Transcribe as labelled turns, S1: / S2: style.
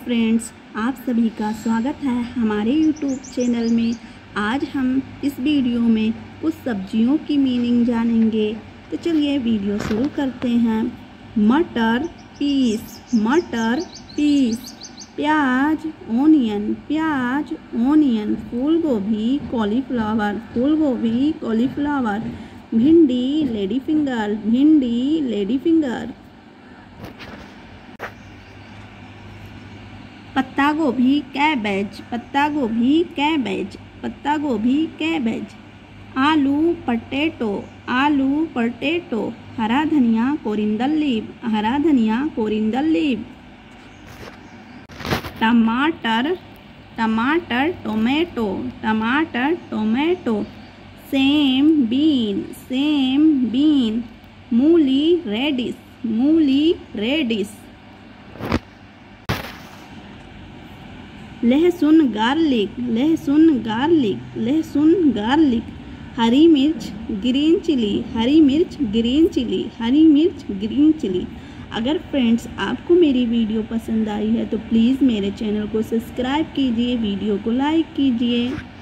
S1: Friends, आप सभी का स्वागत है हमारे यूट्यूब चैनल में। आज हम इस वीडियो में कुछ सब्जियों की मीनिंग जानेंगे। तो चलिए वीडियो शुरू करते हैं। मटर पीस, मटर पीस। प्याज ओनियन, प्याज ओनियन। फूल गोभी कॉलीफ्लावर, फूल गोभी कॉलीफ्लावर। भिंडी लेडी फिंगर, भिंडी लेडी फिंगर। पत्ता गोभी कैबेज, पत्ता गोभी कैबेज, पत्ता गोभी कैबेज। आलू पटेटो, आलू पटेटो। हरा धनिया कोरिंदल लीव, हरा धनिया कोरिंदल लीव। टमाटर, टमाटर टोमेटो, टमाटर टोमेटो। सेम बीन, सेम बीन। मूली रेडिश, मूली रेडिश। लहसुन गार्लिक, लहसुन गार्लिक, लहसुन गार्लिक। हरी मिर्च ग्रीन चिली, हरी मिर्च ग्रीन चिली, हरी मिर्च ग्रीन चिली। अगर फ्रेंड्स आपको मेरी वीडियो पसंद आई है तो प्लीज़ मेरे चैनल को सब्सक्राइब कीजिए, वीडियो को लाइक कीजिए।